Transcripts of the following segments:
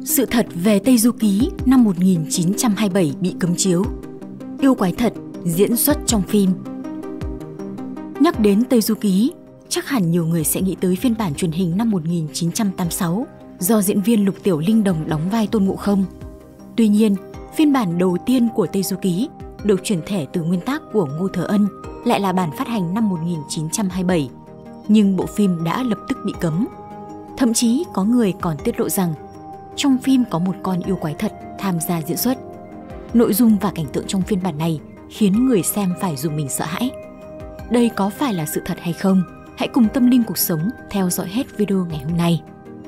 Sự thật về Tây Du Ký năm 1927 bị cấm chiếu. Yêu quái thật diễn xuất trong phim. Nhắc đến Tây Du Ký, chắc hẳn nhiều người sẽ nghĩ tới phiên bản truyền hình năm 1986 do diễn viên Lục Tiểu Linh Đồng đóng vai Tôn Ngộ Không. Tuy nhiên, phiên bản đầu tiên của Tây Du Ký được chuyển thể từ nguyên tác của Ngô Thừa Ân lại là bản phát hành năm 1927, nhưng bộ phim đã lập tức bị cấm. Thậm chí có người còn tiết lộ rằng trong phim có một con yêu quái thật tham gia diễn xuất. Nội dung và cảnh tượng trong phiên bản này khiến người xem phải dùng mình sợ hãi. Đây có phải là sự thật hay không? Hãy cùng Tâm Linh Cuộc Sống theo dõi hết video ngày hôm nay.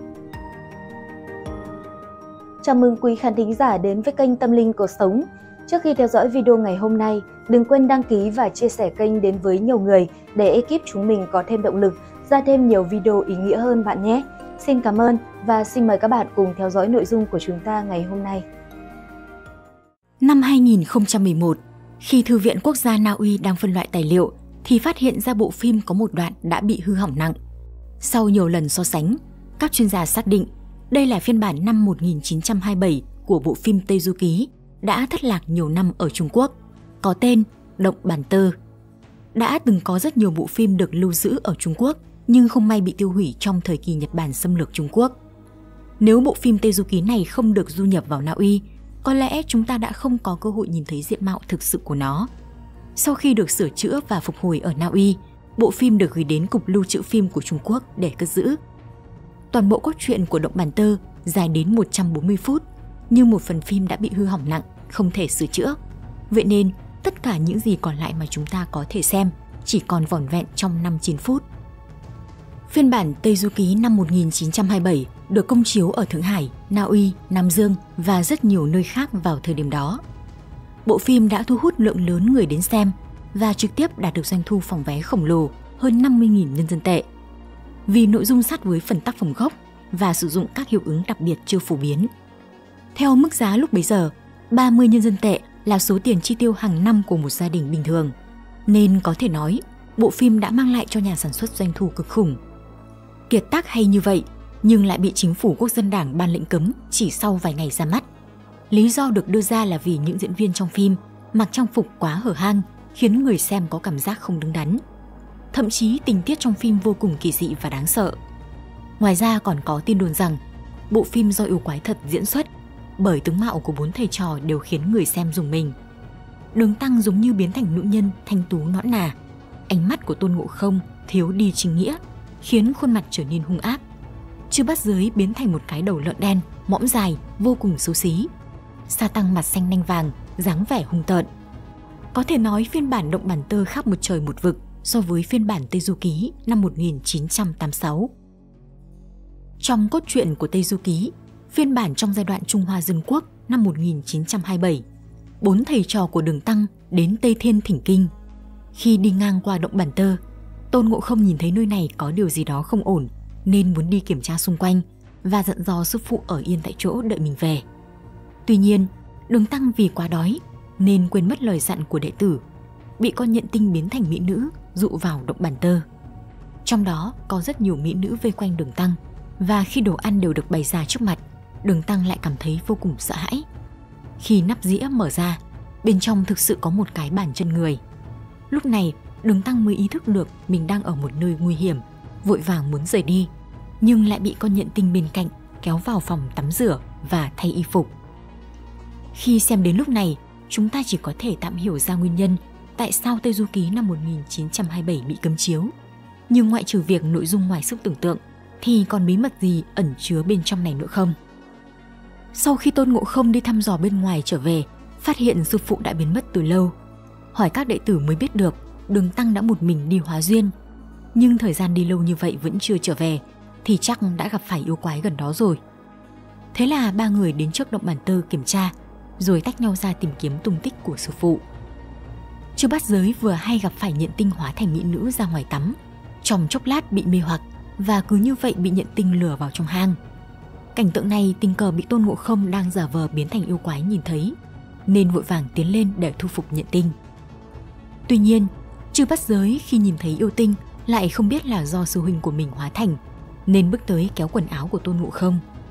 Chào mừng quý khán thính giả đến với kênh Tâm Linh Cuộc Sống. Trước khi theo dõi video ngày hôm nay, đừng quên đăng ký và chia sẻ kênh đến với nhiều người để ekip chúng mình có thêm động lực ra thêm nhiều video ý nghĩa hơn bạn nhé. Xin cảm ơn và xin mời các bạn cùng theo dõi nội dung của chúng ta ngày hôm nay. Năm 2011, khi Thư viện Quốc gia Na Uy đang phân loại tài liệu thì phát hiện ra bộ phim có một đoạn đã bị hư hỏng nặng. Sau nhiều lần so sánh, các chuyên gia xác định đây là phiên bản năm 1927 của bộ phim Tây Du Ký đã thất lạc nhiều năm ở Trung Quốc, có tên Động Bản Tơ. Đã từng có rất nhiều bộ phim được lưu giữ ở Trung Quốc nhưng không may bị tiêu hủy trong thời kỳ Nhật Bản xâm lược Trung Quốc. Nếu bộ phim Tây Du Ký này không được du nhập vào Na Uy, có lẽ chúng ta đã không có cơ hội nhìn thấy diện mạo thực sự của nó. Sau khi được sửa chữa và phục hồi ở Na Uy, bộ phim được gửi đến Cục Lưu trữ phim của Trung Quốc để cất giữ. Toàn bộ cốt truyện của Động Bản Tơ dài đến 140 phút, nhưng một phần phim đã bị hư hỏng nặng, không thể sửa chữa. Vậy nên, tất cả những gì còn lại mà chúng ta có thể xem chỉ còn vỏn vẹn trong 5-9 phút. Phiên bản Tây Du Ký năm 1927 được công chiếu ở Thượng Hải, Na Uy, Nam Dương và rất nhiều nơi khác vào thời điểm đó. Bộ phim đã thu hút lượng lớn người đến xem và trực tiếp đạt được doanh thu phòng vé khổng lồ hơn 50.000 nhân dân tệ. Vì nội dung sát với phần tác phẩm gốc và sử dụng các hiệu ứng đặc biệt chưa phổ biến. Theo mức giá lúc bấy giờ, 30 nhân dân tệ là số tiền chi tiêu hàng năm của một gia đình bình thường. Nên có thể nói, bộ phim đã mang lại cho nhà sản xuất doanh thu cực khủng. Kiệt tác hay như vậy, nhưng lại bị chính phủ Quốc dân Đảng ban lệnh cấm chỉ sau vài ngày ra mắt. Lý do được đưa ra là vì những diễn viên trong phim mặc trang phục quá hở hang, khiến người xem có cảm giác không đứng đắn. Thậm chí tình tiết trong phim vô cùng kỳ dị và đáng sợ. Ngoài ra còn có tin đồn rằng bộ phim do yêu quái thật diễn xuất, bởi tướng mạo của 4 thầy trò đều khiến người xem rùng mình. Đường Tăng giống như biến thành nữ nhân thanh tú nõn nà, ánh mắt của Tôn Ngộ Không thiếu đi chính nghĩa, khiến khuôn mặt trở nên hung ác. Chư Bát Giới biến thành một cái đầu lợn đen, mõm dài, vô cùng xấu xí. Sa Tăng mặt xanh nanh vàng, dáng vẻ hung tợn. Có thể nói phiên bản Động Bản Tơ khác một trời một vực so với phiên bản Tây Du Ký năm 1986. Trong cốt truyện của Tây Du Ký, phiên bản trong giai đoạn Trung Hoa Dân Quốc năm 1927, 4 thầy trò của Đường Tăng đến Tây Thiên thỉnh kinh. Khi đi ngang qua Động Bản Tơ, Tôn Ngộ Không nhìn thấy nơi này có điều gì đó không ổn nên muốn đi kiểm tra xung quanh và dặn dò sư phụ ở yên tại chỗ đợi mình về. Tuy nhiên, Đường Tăng vì quá đói nên quên mất lời dặn của đệ tử, bị con nhện tinh biến thành mỹ nữ dụ vào Động Bản Tơ. Trong đó có rất nhiều mỹ nữ vây quanh Đường Tăng, và khi đồ ăn đều được bày ra trước mặt, Đường Tăng lại cảm thấy vô cùng sợ hãi. Khi nắp dĩa mở ra, bên trong thực sự có một cái bàn chân người. Lúc này, Đường Tăng mới ý thức được mình đang ở một nơi nguy hiểm, vội vàng muốn rời đi, nhưng lại bị con nhện tinh bên cạnh kéo vào phòng tắm rửa và thay y phục. Khi xem đến lúc này, chúng ta chỉ có thể tạm hiểu ra nguyên nhân tại sao Tây Du Ký năm 1927 bị cấm chiếu. Nhưng ngoại trừ việc nội dung ngoài sức tưởng tượng, thì còn bí mật gì ẩn chứa bên trong này nữa không? Sau khi Tôn Ngộ Không đi thăm dò bên ngoài trở về, phát hiện sư phụ đã biến mất từ lâu. Hỏi các đệ tử mới biết được Đường Tăng đã một mình đi hóa duyên. Nhưng thời gian đi lâu như vậy vẫn chưa trở về, thì chắc đã gặp phải yêu quái gần đó rồi. Thế là 3 người đến trước Động Bản Tơ kiểm tra, rồi tách nhau ra tìm kiếm tung tích của sư phụ. Chư Bát Giới vừa hay gặp phải nhện tinh hóa thành mỹ nữ ra ngoài tắm, trong chốc lát bị mê hoặc và cứ như vậy bị nhện tinh lừa vào trong hang. Cảnh tượng này tình cờ bị Tôn Ngộ Không đang giả vờ biến thành yêu quái nhìn thấy, nên vội vàng tiến lên để thu phục nhện tinh. Tuy nhiên, Chư Bát Giới khi nhìn thấy yêu tinh lại không biết là do sư huynh của mình hóa thành, nên bước tới kéo quần áo của Tôn Ngộ Không.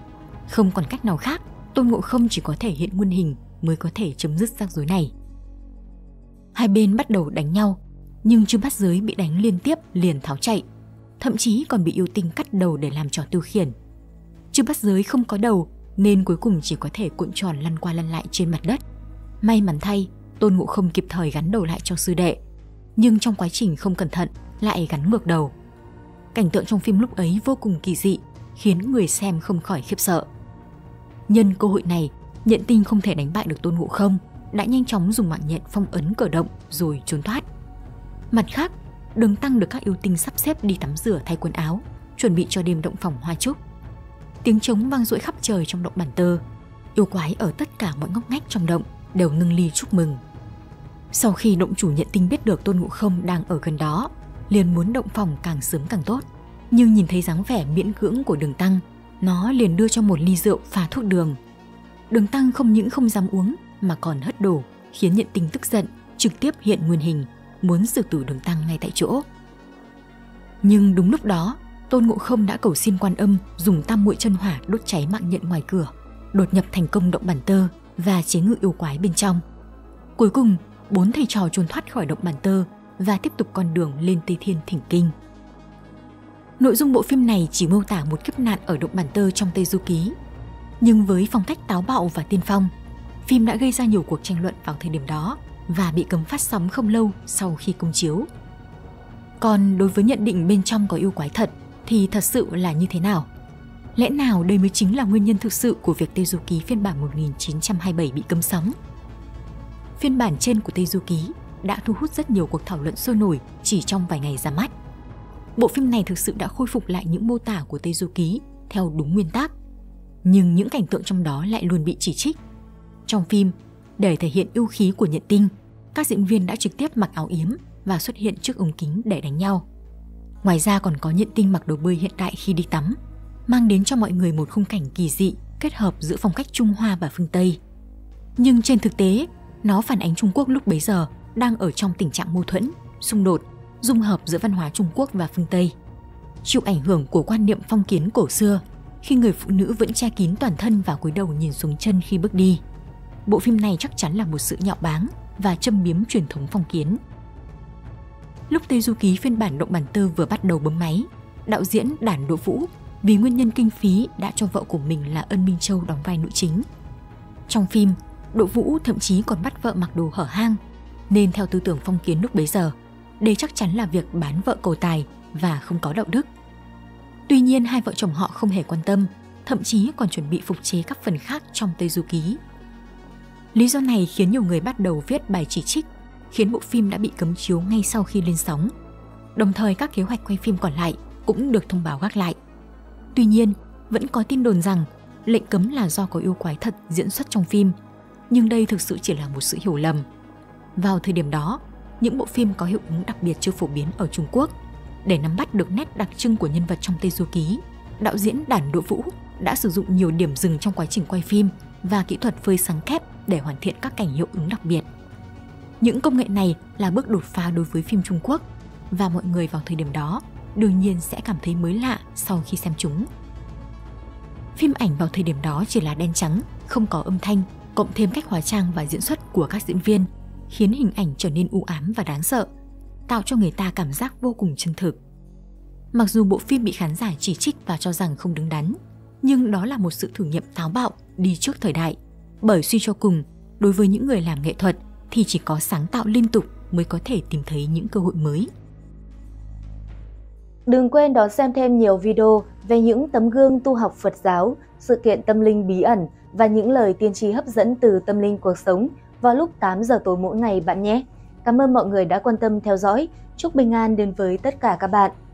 Không còn cách nào khác, Tôn Ngộ Không chỉ có thể hiện nguyên hình mới có thể chấm dứt rắc rối này. Hai bên bắt đầu đánh nhau, nhưng Trư Bát Giới bị đánh liên tiếp liền tháo chạy, thậm chí còn bị yêu tinh cắt đầu để làm trò tiêu khiển. Trư Bát Giới không có đầu nên cuối cùng chỉ có thể cuộn tròn lăn qua lăn lại trên mặt đất. May mắn thay, Tôn Ngộ Không kịp thời gắn đầu lại cho sư đệ, nhưng trong quá trình không cẩn thận lại gắn ngược đầu. Cảnh tượng trong phim lúc ấy vô cùng kỳ dị, khiến người xem không khỏi khiếp sợ. Nhân cơ hội này, Nhện Tinh không thể đánh bại được Tôn Ngộ Không, đã nhanh chóng dùng mạng nhện phong ấn cử động rồi trốn thoát. Mặt khác, Đường Tăng được các yêu tinh sắp xếp đi tắm rửa thay quần áo, chuẩn bị cho đêm động phòng hoa trúc. Tiếng trống vang dội khắp trời trong động Bản Tơ. Yêu quái ở tất cả mọi ngóc ngách trong động đều ngưng ly chúc mừng. Sau khi động chủ Nhện Tinh biết được Tôn Ngộ Không đang ở gần đó, liền muốn động phòng càng sớm càng tốt. Nhưng nhìn thấy dáng vẻ miễn cưỡng của Đường Tăng, nó liền đưa cho một ly rượu pha thuốc đường. Đường Tăng không những không dám uống mà còn hất đổ, khiến Nhện Tinh tức giận, trực tiếp hiện nguyên hình, muốn xử tử Đường Tăng ngay tại chỗ. Nhưng đúng lúc đó, Tôn Ngộ Không đã cầu xin Quan Âm dùng tam muội chân hỏa đốt cháy mạng nhện ngoài cửa, đột nhập thành công động Bản Tơ và chế ngự yêu quái bên trong. Cuối cùng, 4 thầy trò trốn thoát khỏi động Bản Tơ và tiếp tục con đường lên Tây Thiên thỉnh kinh. Nội dung bộ phim này chỉ mô tả một kiếp nạn ở động Bản Tơ trong Tây Du Ký, nhưng với phong cách táo bạo và tiên phong, phim đã gây ra nhiều cuộc tranh luận vào thời điểm đó và bị cấm phát sóng không lâu sau khi công chiếu. Còn đối với nhận định bên trong có yêu quái thật thì thật sự là như thế nào? Lẽ nào đây mới chính là nguyên nhân thực sự của việc Tây Du Ký phiên bản 1927 bị cấm sóng? Phiên bản trên của Tây Du Ký đã thu hút rất nhiều cuộc thảo luận sôi nổi chỉ trong vài ngày ra mắt. Bộ phim này thực sự đã khôi phục lại những mô tả của Tây Du Ký theo đúng nguyên tắc, nhưng những cảnh tượng trong đó lại luôn bị chỉ trích. Trong phim, để thể hiện yêu khí của Nhện Tinh, các diễn viên đã trực tiếp mặc áo yếm và xuất hiện trước ống kính để đánh nhau. Ngoài ra còn có Nhện Tinh mặc đồ bơi hiện đại khi đi tắm, mang đến cho mọi người một khung cảnh kỳ dị kết hợp giữa phong cách Trung Hoa và phương Tây. Nhưng trên thực tế, nó phản ánh Trung Quốc lúc bấy giờ đang ở trong tình trạng mâu thuẫn, xung đột, dung hợp giữa văn hóa Trung Quốc và phương Tây. Chịu ảnh hưởng của quan niệm phong kiến cổ xưa, khi người phụ nữ vẫn che kín toàn thân và cúi đầu nhìn xuống chân khi bước đi. Bộ phim này chắc chắn là một sự nhạo báng và châm biếm truyền thống phong kiến. Lúc Tây Du Ký phiên bản động Bản Tơ vừa bắt đầu bấm máy, đạo diễn Đản Đỗ Vũ vì nguyên nhân kinh phí đã cho vợ của mình là Ân Minh Châu đóng vai nữ chính. Trong phim, Đỗ Vũ thậm chí còn bắt vợ mặc đồ hở hang, nên theo tư tưởng phong kiến lúc bấy giờ, đây chắc chắn là việc bán vợ cầu tài và không có đạo đức. Tuy nhiên hai vợ chồng họ không hề quan tâm, thậm chí còn chuẩn bị phục chế các phần khác trong Tây Du Ký. Lý do này khiến nhiều người bắt đầu viết bài chỉ trích, khiến bộ phim đã bị cấm chiếu ngay sau khi lên sóng. Đồng thời các kế hoạch quay phim còn lại cũng được thông báo gác lại. Tuy nhiên, vẫn có tin đồn rằng lệnh cấm là do có yêu quái thật diễn xuất trong phim, nhưng đây thực sự chỉ là một sự hiểu lầm. Vào thời điểm đó, những bộ phim có hiệu ứng đặc biệt chưa phổ biến ở Trung Quốc. Để nắm bắt được nét đặc trưng của nhân vật trong Tây Du Ký, đạo diễn Đản Đỗ Vũ đã sử dụng nhiều điểm dừng trong quá trình quay phim và kỹ thuật phơi sáng thép để hoàn thiện các cảnh hiệu ứng đặc biệt. Những công nghệ này là bước đột phá đối với phim Trung Quốc và mọi người vào thời điểm đó đương nhiên sẽ cảm thấy mới lạ sau khi xem chúng. Phim ảnh vào thời điểm đó chỉ là đen trắng, không có âm thanh, cộng thêm cách hóa trang và diễn xuất của các diễn viên, khiến hình ảnh trở nên u ám và đáng sợ, tạo cho người ta cảm giác vô cùng chân thực. Mặc dù bộ phim bị khán giả chỉ trích và cho rằng không đứng đắn, nhưng đó là một sự thử nghiệm táo bạo đi trước thời đại, bởi suy cho cùng, đối với những người làm nghệ thuật thì chỉ có sáng tạo liên tục mới có thể tìm thấy những cơ hội mới. Đừng quên đón xem thêm nhiều video về những tấm gương tu học Phật giáo, sự kiện tâm linh bí ẩn và những lời tiên tri hấp dẫn từ tâm linh cuộc sống vào lúc 8 giờ tối mỗi ngày bạn nhé. Cảm ơn mọi người đã quan tâm theo dõi. Chúc bình an đến với tất cả các bạn.